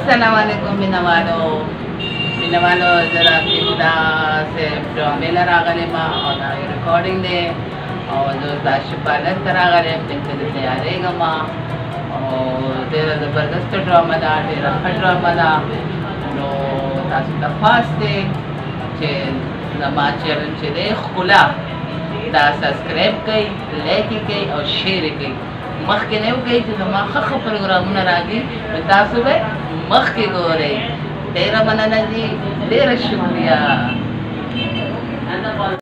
السلام علیکم مینوالو ذرا ابتدا سے ډرامې له راغلې ما او دا ریکارډینګ دی او زه دا شپاړس ته راغلی یم دلته د تیارېږم او ډېره زبردسته ډرامه ده ډېره ښه ډرامه ده نو تاسو ته خاص دی چې زما چینل چې دی ښکلا دا سبسکرایب کړئ لایک یې کړئ او شیر یې کړئ مخکې نه وکړئ چې زما ښه ښه پروګرامونه راځي نو تاسو به مخکې ګورئ ډېره مننه دي ډېره شکریه